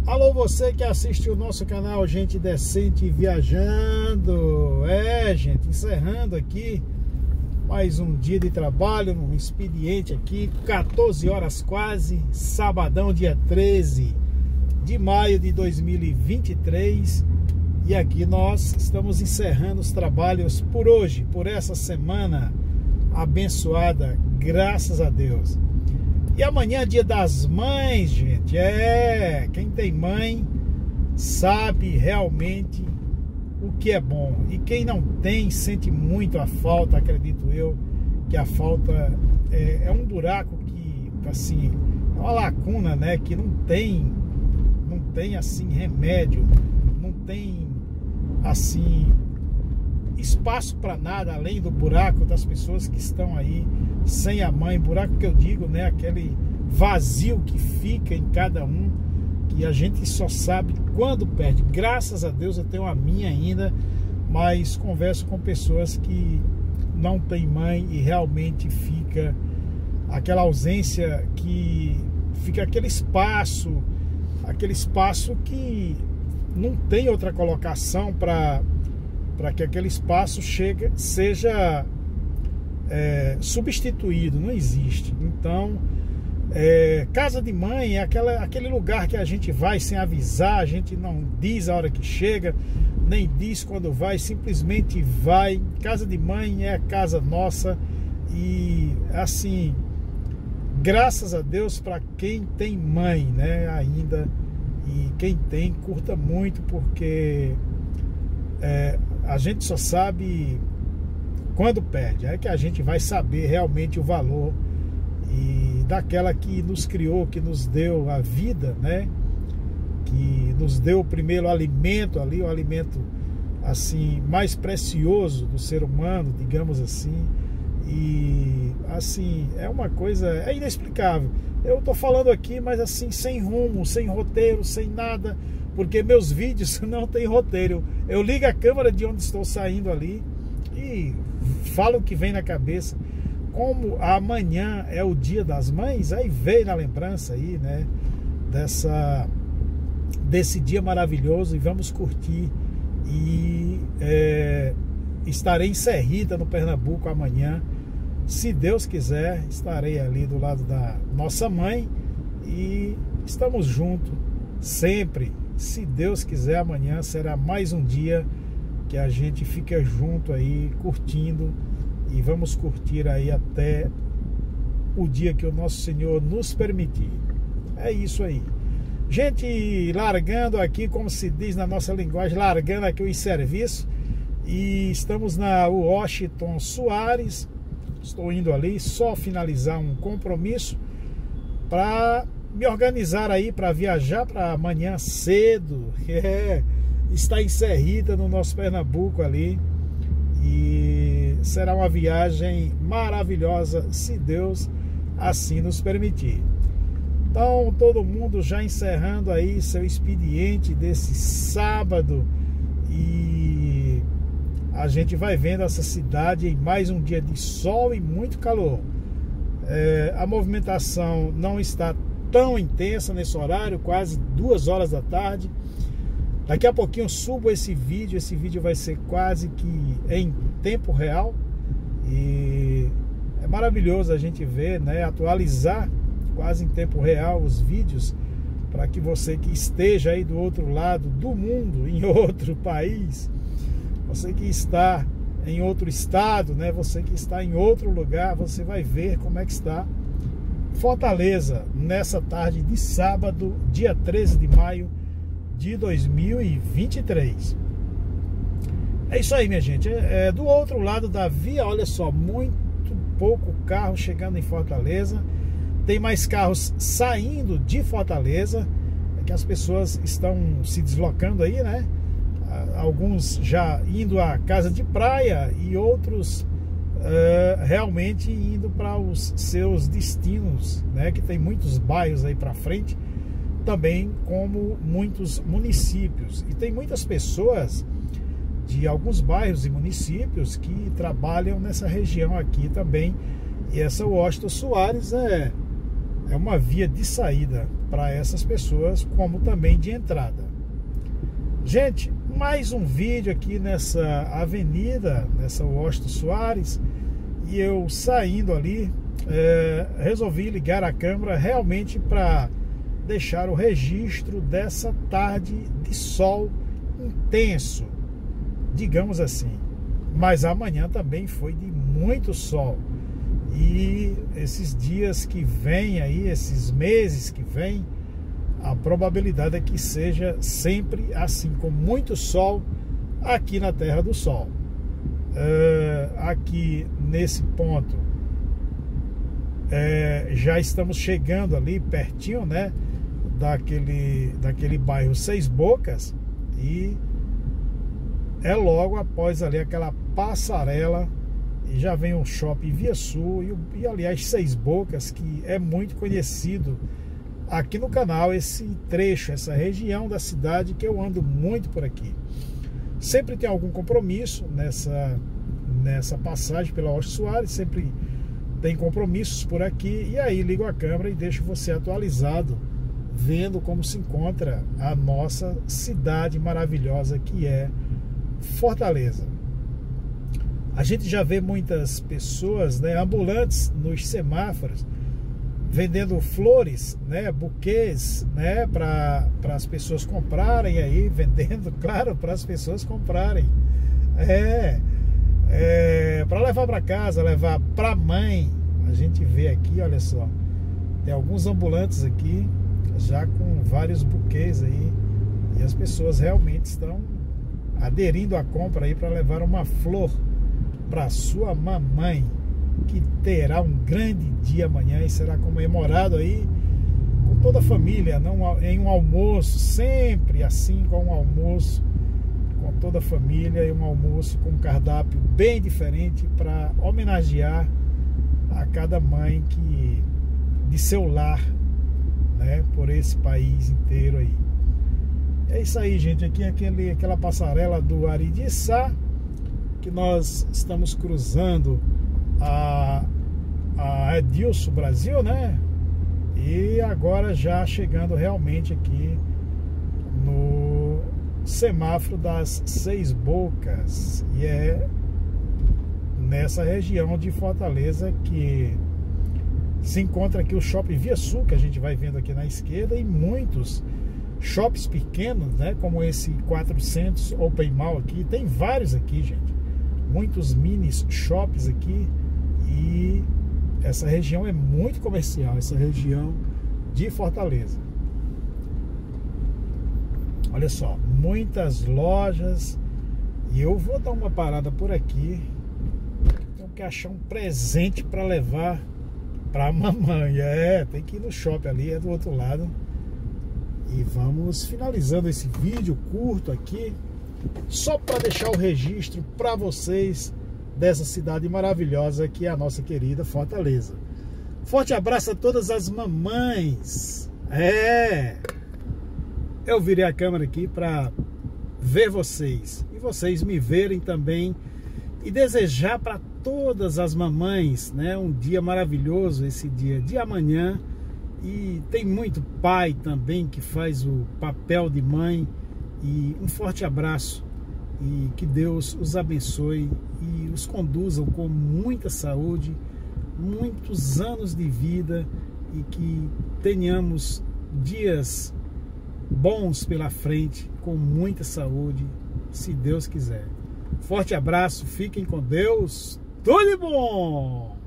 Alô, você que assiste o nosso canal Gente Decente Viajando. Gente, encerrando aqui mais um dia de trabalho, um expediente aqui, 14 horas quase, sabadão, dia 13 de maio de 2023. E aqui nós estamos encerrando os trabalhos por hoje, por essa semana abençoada, graças a Deus. E amanhã é dia das mães, gente. Quem tem mãe sabe realmente o que é bom. E quem não tem, sente muito a falta, acredito eu, que a falta é um buraco que, assim, é uma lacuna, né? Que não tem assim, remédio, não tem, assim, espaço para nada além do buraco das pessoas que estão aí sem a mãe. Buraco que eu digo, né, aquele vazio que fica em cada um, que a gente só sabe quando perde. Graças a Deus eu tenho a minha ainda, mas converso com pessoas que não têm mãe e realmente fica aquela ausência, que fica aquele espaço que não tem outra colocação para que aquele espaço seja substituído, não existe. Então, casa de mãe é aquele lugar que a gente vai sem avisar, a gente não diz a hora que chega, nem diz quando vai, simplesmente vai. Casa de mãe é a casa nossa e, assim, graças a Deus para quem tem mãe, né, ainda, e quem tem, curta muito, porque a gente só sabe quando perde, é que a gente vai saber realmente o valor e daquela que nos criou, que nos deu a vida, né? Que nos deu o primeiro alimento ali, o alimento assim mais precioso do ser humano, digamos assim. E assim, é uma coisa inexplicável. Eu tô falando aqui, mas assim, sem rumo, sem roteiro, sem nada, porque meus vídeos não tem roteiro. Eu ligo a câmera de onde estou saindo ali e falo o que vem na cabeça. Como amanhã é o dia das mães, aí veio na lembrança aí, né, desse dia maravilhoso, e vamos curtir. E estarei em Serrita, no Pernambuco, amanhã. Se Deus quiser, estarei ali do lado da nossa mãe e estamos juntos sempre. Se Deus quiser, amanhã será mais um dia que a gente fica junto aí, curtindo, e vamos curtir aí até o dia que o nosso Senhor nos permitir. É isso aí. Gente, largando aqui, como se diz na nossa linguagem, largando aqui o serviço, e estamos na Washington Soares. Estou indo ali só finalizar um compromisso para me organizar aí para viajar para amanhã cedo. Está em Serrita, no nosso Pernambuco ali, e será uma viagem maravilhosa, se Deus assim nos permitir. Então, todo mundo já encerrando aí seu expediente desse sábado, e a gente vai vendo essa cidade em mais um dia de sol e muito calor. A movimentação não está tão intensa nesse horário, quase 2 horas da tarde. Daqui a pouquinho eu subo esse vídeo vai ser quase que em tempo real, e é maravilhoso a gente ver, né, atualizar quase em tempo real os vídeos, para que você que esteja aí do outro lado do mundo, em outro país, você que está em outro estado, né, você que está em outro lugar, você vai ver como é que está Fortaleza nessa tarde de sábado, dia 13 de maio de 2023. É isso aí, minha gente. Do outro lado da via, olha só, muito pouco carro chegando em Fortaleza. Tem mais carros saindo de Fortaleza, que as pessoas estão se deslocando aí, né? Alguns já indo à casa de praia e outros realmente indo para os seus destinos, né? Que tem muitos bairros aí para frente, também como muitos municípios. E tem muitas pessoas de alguns bairros e municípios que trabalham nessa região aqui também. E essa Washington Soares é uma via de saída para essas pessoas, como também de entrada. Gente, mais um vídeo aqui nessa avenida, nessa Washington Soares, e eu saindo ali, resolvi ligar a câmera realmente para deixar o registro dessa tarde de sol intenso, digamos assim. Mas amanhã também foi de muito sol. E esses dias que vêm aí, esses meses que vêm, a probabilidade é que seja sempre assim, com muito sol aqui na Terra do Sol. Aqui nesse ponto, já estamos chegando ali pertinho, né, daquele bairro Seis Bocas, e é logo após ali aquela passarela, e já vem o Shopping Via Sul e aliás Seis Bocas, que é muito conhecido aqui no canal, esse trecho, essa região da cidade, que eu ando muito por aqui. Sempre tem algum compromisso nessa passagem pela Washington Soares, sempre tem compromissos por aqui, e aí ligo a câmera e deixo você atualizado, vendo como se encontra a nossa cidade maravilhosa que é Fortaleza. A gente já vê muitas pessoas, né, ambulantes nos semáforos, vendendo flores, né, buquês, né, para as pessoas comprarem aí, vendendo, claro, para as pessoas comprarem. Para levar para casa, levar para mãe. A gente vê aqui, olha só, tem alguns ambulantes aqui já com vários buquês aí, e as pessoas realmente estão aderindo à compra aí para levar uma flor para sua mamãe, que terá um grande dia amanhã e será comemorado aí com toda a família, em um almoço, sempre assim, com um almoço com toda a família, e um almoço com um cardápio bem diferente para homenagear a cada mãe de seu lar, né, por esse país inteiro aí. É isso aí, gente. Aqui aquela passarela do Aridiçá, que nós estamos cruzando a Edilson Brasil, né? E agora já chegando realmente aqui no semáforo das Seis Bocas, e é nessa região de Fortaleza que se encontra aqui o Shopping Via Sul, que a gente vai vendo aqui na esquerda, e muitos shops pequenos, né, como esse 400 Open Mall aqui. Tem vários aqui, gente, muitos mini shops aqui, e essa região é muito comercial, essa região de Fortaleza. Olha só, muitas lojas, e eu vou dar uma parada por aqui. Tenho que achar um presente para levar para a mamãe. Tem que ir no shopping ali, é do outro lado. E vamos finalizando esse vídeo curto aqui, só para deixar o registro para vocês dessa cidade maravilhosa que é a nossa querida Fortaleza. Forte abraço a todas as mamães. Eu virei a câmera aqui para ver vocês, e vocês me verem também, e desejar para todas as mamães, né, um dia maravilhoso, esse dia de amanhã. E tem muito pai também que faz o papel de mãe, e um forte abraço, e que Deus os abençoe e os conduzam com muita saúde, muitos anos de vida, e que tenhamos dias bons pela frente, com muita saúde, se Deus quiser. Forte abraço, fiquem com Deus, tudo de bom!